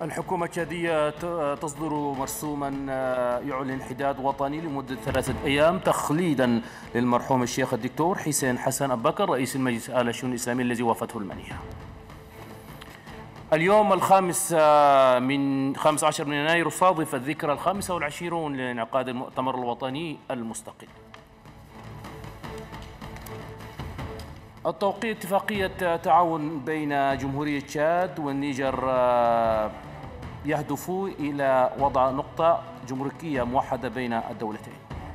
الحكومة التشادية تصدر مرسوما يعلن حداد وطني لمدة 3 أيام تخليدا للمرحوم الشيخ الدكتور حسين حسن أبو بكر رئيس المجلس الأعلى للشؤون الإسلامية الذي وافته المنية. اليوم الخامس من 15 من يناير صادف الذكرى ال25 لانعقاد المؤتمر الوطني المستقل. التوقيع اتفاقية تعاون بين جمهورية تشاد والنيجر يهدف إلى وضع نقطة جمركية موحدة بين الدولتين.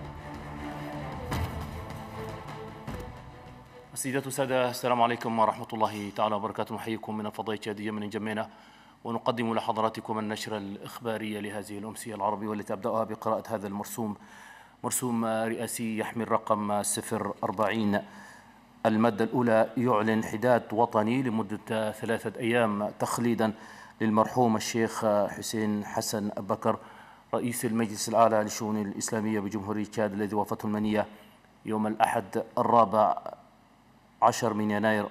سيدات وسادة، السلام عليكم ورحمة الله تعالى وبركاته. نحييكم من الفضاء التشادية من جمينا، ونقدم لحضراتكم النشرة الإخبارية لهذه الأمسية العربية، والتي أبدأها بقراءة هذا مرسوم رئاسي يحمل رقم 040. المادة الأولى: يعلن حداد وطني لمدة 3 أيام تخليدا للمرحوم الشيخ حسين حسن أبو بكر رئيس المجلس الأعلى للشؤون الإسلامية بجمهورية تشاد الذي وافته المنية يوم الأحد 14 من يناير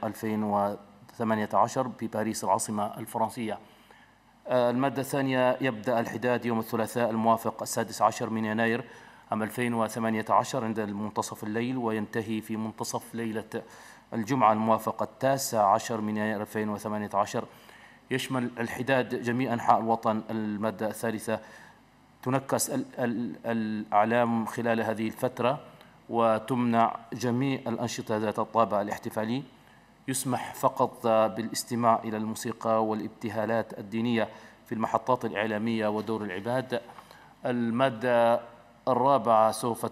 2018 بباريس العاصمة الفرنسية. المادة الثانية: يبدأ الحداد يوم الثلاثاء الموافق 16 من يناير عام 2018 عند منتصف الليل، وينتهي في منتصف ليلة الجمعة الموافق 19 من يناير 2018. يشمل الحداد جميع أنحاء الوطن. المادة الثالثة: تنكس الأعلام خلال هذه الفترة وتمنع جميع الأنشطة ذات الطابع الاحتفالي. يسمح فقط بالاستماع إلى الموسيقى والابتهالات الدينية في المحطات الإعلامية ودور العباد. المادة الرابعة: سوف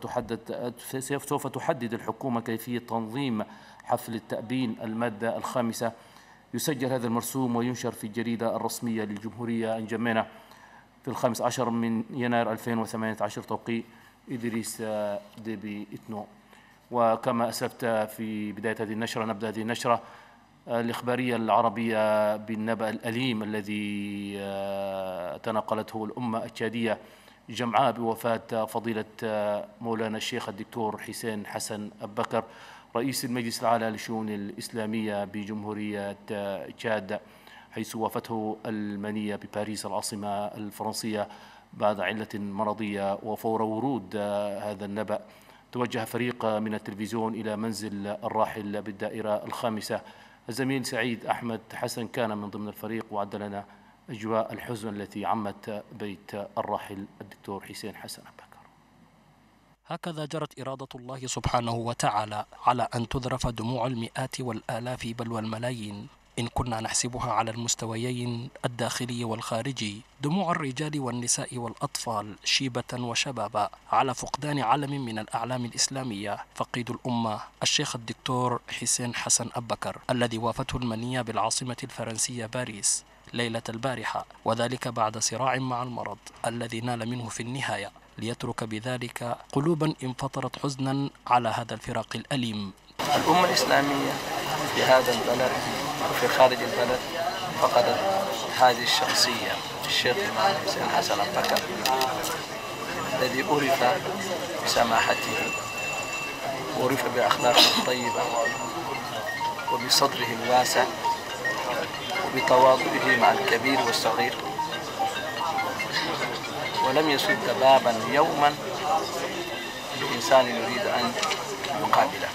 تحدد الحكومة كيفية تنظيم حفل التأبين. المادة الخامسة: يسجل هذا المرسوم وينشر في الجريدة الرسمية للجمهورية أنجمينا في 15 من يناير 2018. توقيع إدريس ديبي إتنو. وكما أسلفت في بداية هذه النشرة، نبدأ هذه النشرة الإخبارية العربية بالنبأ الأليم الذي تناقلته الأمة التشادية جمعاء بوفاة فضيلة مولانا الشيخ الدكتور حسين حسن أبو بكر رئيس المجلس الأعلى للشؤون الإسلامية بجمهورية تشاد، حيث وافته المنية بباريس العاصمة الفرنسية بعد علة مرضية. وفور ورود هذا النبأ توجه فريق من التلفزيون إلى منزل الراحل بالدائرة الخامسة. الزميل سعيد أحمد حسن كان من ضمن الفريق وعد لنا أجواء الحزن التي عمت بيت الراحل الدكتور حسين حسن أبو بكر. هكذا جرت إرادة الله سبحانه وتعالى على أن تذرف دموع المئات والآلاف بل والملايين، إن كنا نحسبها على المستويين الداخلي والخارجي، دموع الرجال والنساء والأطفال شيبة وشبابا على فقدان علم من الأعلام الإسلامية، فقيد الأمة الشيخ الدكتور حسين حسن أبو بكر الذي وافته المنية بالعاصمة الفرنسية باريس ليلة البارحة، وذلك بعد صراع مع المرض الذي نال منه في النهاية، ليترك بذلك قلوبا انفطرت حزنا على هذا الفراق الأليم. الأمة الإسلامية في هذا البلد وفي خارج البلد فقدت هذه الشخصية، الشيخ الإمام حسين حسن أبو بكر الذي عرف بسماحته، عرف بأخلاقه الطيبة وبصدره الواسع وبتواضعه مع الكبير والصغير، ولم يسد بابا يوما لإنسان يريد أن يقابله،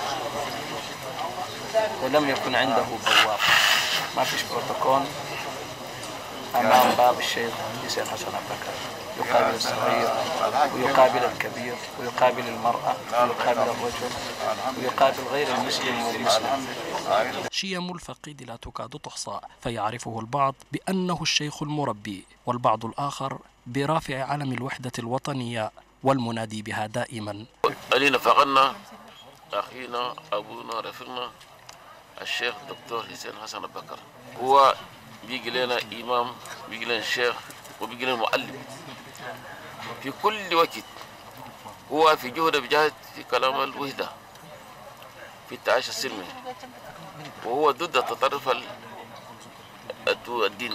ولم يكن عنده بواب، ما فيش بروتوكول أمام باب الشيخ حسين حسن أبو بكر. يقابل الصغير ويقابل الكبير ويقابل المرأة ويقابل الرجل ويقابل غير المسلم والمسلم. شيم الفقيد لا تكاد تحصى، فيعرفه البعض بأنه الشيخ المربي، والبعض الآخر برافع علم الوحدة الوطنية والمنادي بها دائما. علينا فقدنا أخينا أبونا رفيقنا الشيخ الدكتور حسين حسن أبو بكر. هو بيجي لنا إمام، بيجي لنا شيخ، وبيجي لنا معلم في كل وقت. هو في جهد بجهد في كلام الوحدة في التعايش السلمي، وهو ضد التطرف الديني.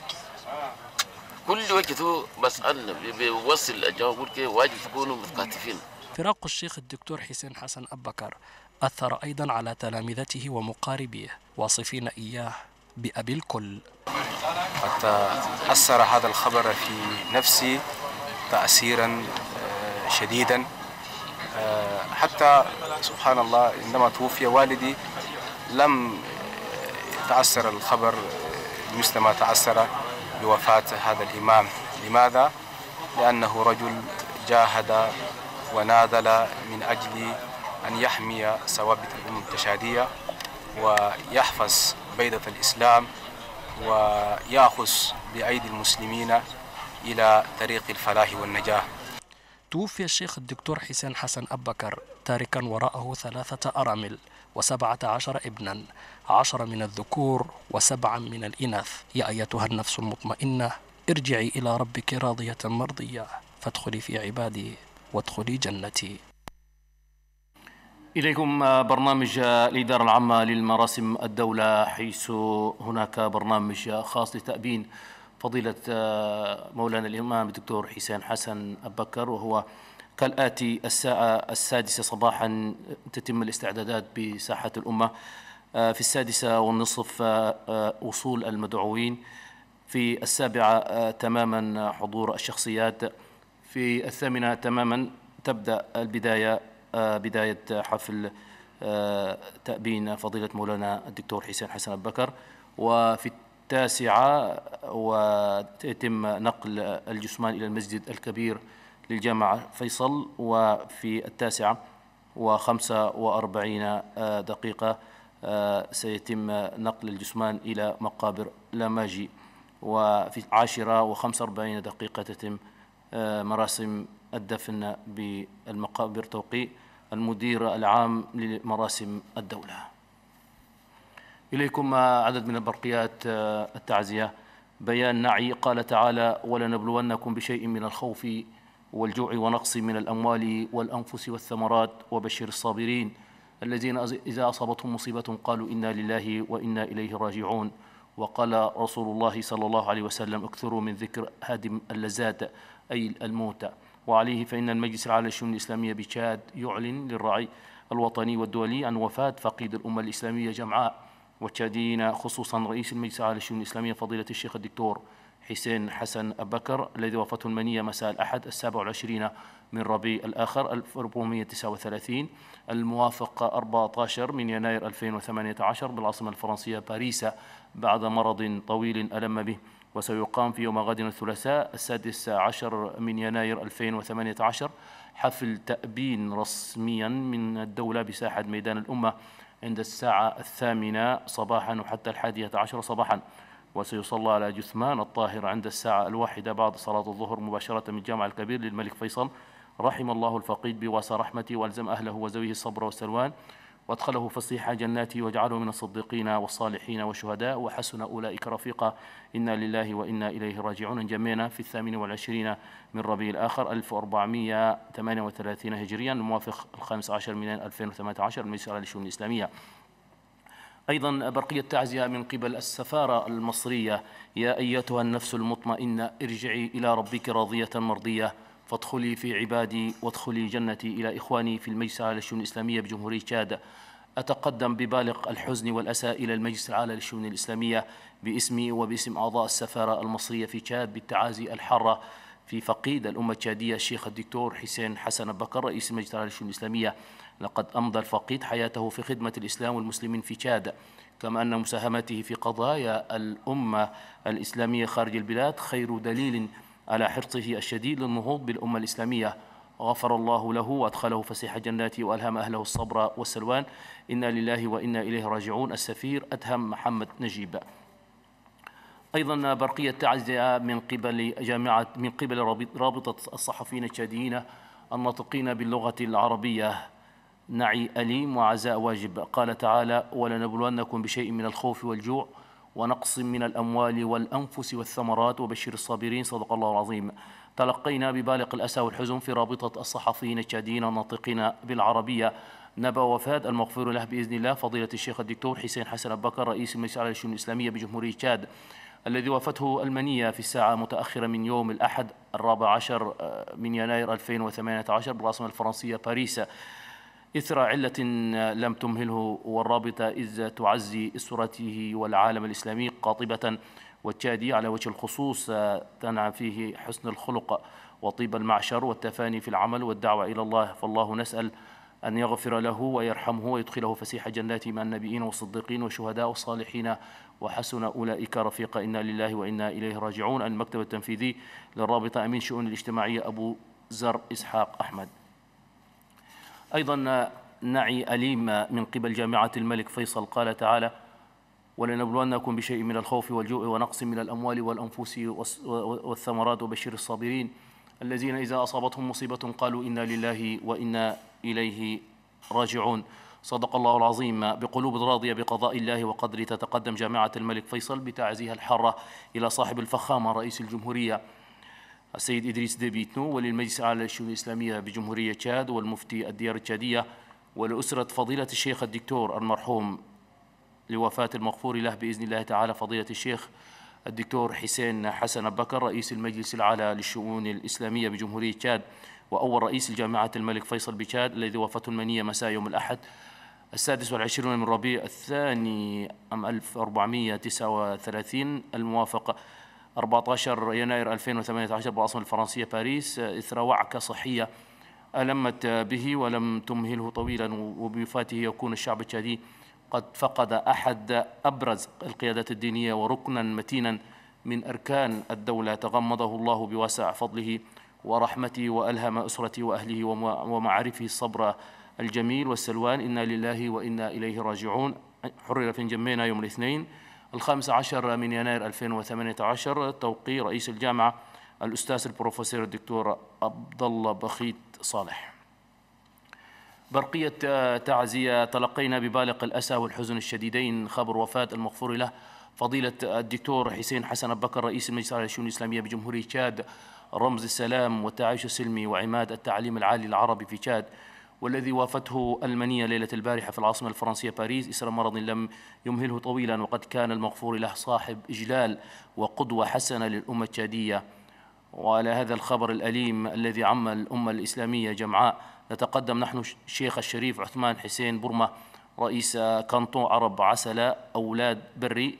كل وقت هو بس أن بيوصل الجواب، يقول كيف واجب تكونوا متكاتفين. فراق الشيخ الدكتور حسين حسن أبو بكر أثر أيضا على تلامذته ومقاربيه، واصفين إياه بأبي الكل. أثر هذا الخبر في نفسي تأثيرا شديدا، حتى سبحان الله عندما توفي والدي لم يتأثر الخبر مثل ما تأثر بوفاة هذا الإمام. لماذا؟ لأنه رجل جاهد وناضل من أجل أن يحمي ثوابت الأمة التشادية ويحفظ بيضة الإسلام ويأخذ بأيدي المسلمين إلى طريق الفلاح والنجاة. توفي الشيخ الدكتور حسين حسن أبكر تاركا وراءه 3 أرامل و17 ابنا، 10 من الذكور و7 من الإناث. يا أيتها النفس المطمئنة ارجعي إلى ربك راضية مرضية فادخلي في عبادي وادخلي جنتي. إليكم برنامج الإدارة العامة للمراسم الدولة، حيث هناك برنامج خاص لتأبين فضيلة مولانا الإمام الدكتور حسين حسن أبكر، وهو كالآتي: الساعة 6 صباحا تتم الاستعدادات بساحة الأمة، في 6:30 وصول المدعوين، في 7 تماما حضور الشخصيات، في 8 تماما تبدأ بداية حفل تأبين فضيلة مولانا الدكتور حسين حسن أبكر، وفي 9 ويتم نقل الجثمان إلى المسجد الكبير للجامعة فيصل، وفي 9:45 سيتم نقل الجثمان إلى مقابر لاماجي، وفي 10:45 تتم مراسم الدفن بالمقابر. توقيع المدير العام لمراسم الدولة. إليكم عدد من برقيات التعزية. بيان نعي قال تعالى: ولنبلونكم بشيء من الخوف والجوع ونقص من الأموال والأنفس والثمرات وبشر الصابرين الذين إذا أصابتهم مصيبة قالوا إنا لله وإنا إليه راجعون. وقال رسول الله صلى الله عليه وسلم: اكثروا من ذكر هادم اللذات أي الموت. وعليه فإن المجلس العالي للشؤون الإسلامية بتشاد يعلن للرعي الوطني والدولي عن وفاة فقيد الأمة الإسلامية جمعاء والتشاديين، خصوصا رئيس المجلس العالي للشؤون الإسلامية فضيلة الشيخ الدكتور حسين حسن أبكر، الذي وفاته المنية مساء الأحد 27 من ربيع الآخر 1439 الموافق 14 من يناير 2018 بالعاصمة الفرنسية باريس بعد مرض طويل ألم به. وسيقام في يوم غد الثلاثاء 16 من يناير 2018 حفل تأبين رسميا من الدولة بساحة ميدان الأمة عند الساعة 8 صباحا وحتى 11 صباحا، وسيصلى على جثمان الطاهر عند الساعة 1 بعد صلاة الظهر مباشرة من الجامع الكبير للملك فيصل، رحم الله الفقيد بواسع رحمته وألزم أهله وزويه الصبر والسلوان وادخله فصيح جناته واجعله من الصديقين والصالحين والشهداء وحسن أولئك رفيقا. إنا لله وإنا إليه راجعون. جميعنا في 28 من ربيع الآخر 1438 هجريا الموافق 15 من 2018 المجلس العالي للشؤون الإسلامية. أيضا برقية تعزية من قبل السفارة المصرية: يا أيتها النفس المطمئنة ارجعي إلى ربك راضية مرضية فادخلي في عبادي وادخلي جنتي. إلى إخواني في المجلس العالي للشؤون الإسلامية بجمهورية تشاد، أتقدم ببالغ الحزن والأسى إلى المجلس العالي للشؤون الإسلامية باسمي وباسم أعضاء السفارة المصرية في تشاد بالتعازي الحارة في فقيد الأمة التشادية الشيخ الدكتور حسين حسن أبكر رئيس المجلس العالي للشؤون الإسلامية. لقد أمضى الفقيد حياته في خدمة الإسلام والمسلمين في تشاد، كما أن مساهمته في قضايا الأمة الإسلامية خارج البلاد خير دليل على حرصه الشديد للنهوض بالأمة الإسلامية. غفر الله له وأدخله فسيح جناته وألهم أهله الصبر والسلوان. إنا لله وإنا إليه راجعون. السفير أدهم محمد نجيب. أيضا برقية تعزية من قبل رابطة الصحفيين التشاديين الناطقين باللغة العربية: نعي أليم وعزاء واجب. قال تعالى: ولنبلونكم بشيء من الخوف والجوع ونقص من الأموال والأنفس والثمرات وبشر الصابرين. صدق الله العظيم. تلقينا ببالغ الأسى والحزن في رابطة الصحفيين التشاديين الناطقين بالعربية نبأ وفاة المغفور له بإذن الله فضيلة الشيخ الدكتور حسين حسن أبكر رئيس المجلس العالي للشؤون الإسلامية بجمهورية تشاد، الذي وافته المنية في الساعة متأخرة من يوم الأحد 14 من يناير 2018 بالعاصمة الفرنسية باريس إثر علة لم تمهله، والرابطة إذ تعزي أسرته والعالم الإسلامي قاطبة والتشادي على وجه الخصوص تنعى فيه حسن الخلق وطيب المعشر والتفاني في العمل والدعوة إلى الله، فالله نسأل أن يغفر له ويرحمه ويدخله فسيح جناته مع النبيين والصديقين والشهداء والصالحين وحسن أولئك رفيقا. إنا لله وإنا إليه راجعون. المكتب التنفيذي للرابطة أمين شؤون الاجتماعية أبو زر إسحاق أحمد. أيضا نعي أليم من قبل جامعة الملك فيصل، قال تعالى: ولنبلونكم بشيء من الخوف والجوع ونقص من الأموال والأنفس والثمرات وبشر الصابرين الذين إذا أصابتهم مصيبة قالوا إنا لله وإنا إليه راجعون. صدق الله العظيم. بقلوب راضية بقضاء الله وقدره تتقدم جامعة الملك فيصل بتعزيها الحارة إلى صاحب الفخامة رئيس الجمهورية السيد إدريس ديبي إتنو، وللمجلس الأعلى للشؤون الإسلامية بجمهورية تشاد والمفتي الديار التشادية، ولأسرة فضيلة الشيخ الدكتور المرحوم لوفاة المغفور له بإذن الله تعالى فضيلة الشيخ الدكتور حسين حسن بكر رئيس المجلس الأعلى للشؤون الإسلامية بجمهورية تشاد وأول رئيس لجامعة الملك فيصل بتشاد، الذي وافته المنية مساء يوم الأحد 26 من ربيع الثاني عام 1439 الموافق 14 يناير 2018 بالعاصمة الفرنسية باريس، إثر وعكة صحية ألمت به ولم تمهله طويلا، وبوفاته يكون الشعب التشادي قد فقد أحد أبرز القيادات الدينية وركنا متينا من أركان الدولة، تغمده الله بواسع فضله ورحمته وألهم أسرته وأهله ومعارفه الصبر الجميل والسلوان. إنا لله وإنا إليه راجعون. حرر في جمينا يوم الاثنين 15 من يناير 2018 توقيع رئيس الجامعة الأستاذ البروفيسور الدكتور عبد الله بخيت صالح. برقية تعزية تلقينا ببالغ الأسى والحزن الشديدين خبر وفاة المغفور له فضيلة الدكتور حسين حسن بكر رئيس المجلس الأعلى للشؤون الإسلامية بجمهورية تشاد، رمز السلام والتعايش السلمي وعماد التعليم العالي العربي في تشاد، والذي وافته المنية ليلة البارحة في العاصمة الفرنسية باريس إثر مرض لم يمهله طويلا، وقد كان المغفور له صاحب إجلال وقدوة حسنة للأمة التشادية. وعلى هذا الخبر الأليم الذي عم الأمة الإسلامية جمعاء نتقدم نحن الشيخ الشريف عثمان حسين برمة رئيس كانطون عرب عسلة أولاد بري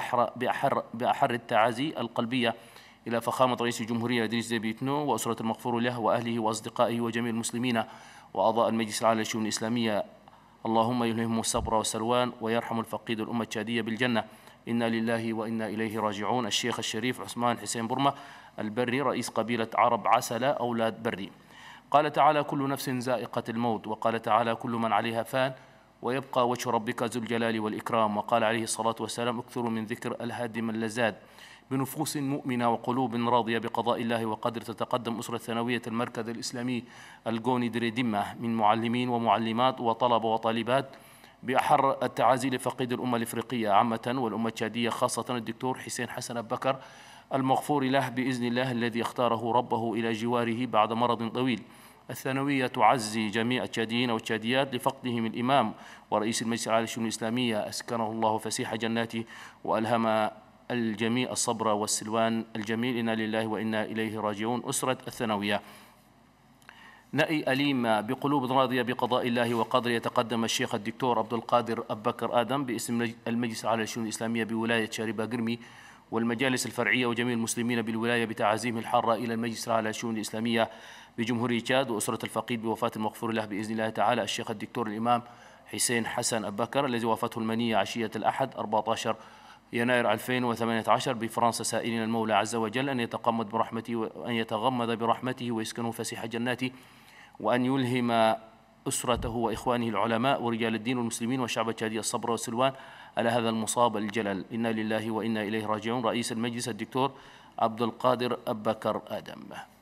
بأحر التعازي القلبية إلى فخامة رئيس الجمهورية إدريس ديبي إتنو وأسرة المغفور له وأهله وأصدقائه وجميع المسلمين وأعضاء المجلس الأعلى للشؤون الإسلامية. اللهم يلهمهم الصبر والسلوان ويرحم الفقيد الأمة التشادية بالجنة. إنا لله وإنا إليه راجعون. الشيخ الشريف عثمان حسين برمة البري رئيس قبيلة عرب عسلة أولاد بري. قال تعالى: كل نفس ذائقة الموت، وقال تعالى: كل من عليها فان ويبقى وجه ربك ذو الجلال والإكرام. وقال عليه الصلاة والسلام: اكثروا من ذكر الهادم اللذات. بنفوس مؤمنة وقلوب راضية بقضاء الله وقدر تتقدم أسرة ثانوية المركز الإسلامي الجوني دريدمة من معلمين ومعلمات وطلبة وطالبات بأحر التعازي لفقيد الأمة الإفريقية عامة والأمة التشادية خاصة الدكتور حسين حسن بكر المغفور له بإذن الله الذي اختاره ربه إلى جواره بعد مرض طويل. الثانوية تعزي جميع التشاديين والتشاديات لفقدهم الإمام ورئيس المجلس الأعلى للشؤون الإسلامية أسكنه الله فسيح جناته وألهم الجميع الصبر والسلوان الجميل. إنا لله وإنا إليه راجعون. أسرة الثانوية نأي أليم بقلوب راضية بقضاء الله وقدره يتقدم الشيخ الدكتور عبد القادر أبكر آدم باسم المجلس الأعلى للشؤون الإسلامية بولاية شاربة قرمي والمجالس الفرعية وجميع المسلمين بالولاية بتعازيم الحارة إلى المجلس الأعلى للشؤون الإسلامية بجمهورية تشاد وأسرة الفقيد بوفاة المغفور له بإذن الله تعالى الشيخ الدكتور الإمام حسين حسن أبكر الذي وافته المنية عشية الأحد 14 يناير 2018 بفرنسا، سائلين المولى عز وجل أن يتغمد برحمته وأن يتغمد برحمته ويسكنه فسيح جناته وأن يلهم أسرته وإخوانه العلماء ورجال الدين والمسلمين والشعب التشادي الصبر والسلوان على هذا المصاب الجلل. إنا لله وإنا إليه راجعون. رئيس المجلس الدكتور عبد القادر أبكر آدم.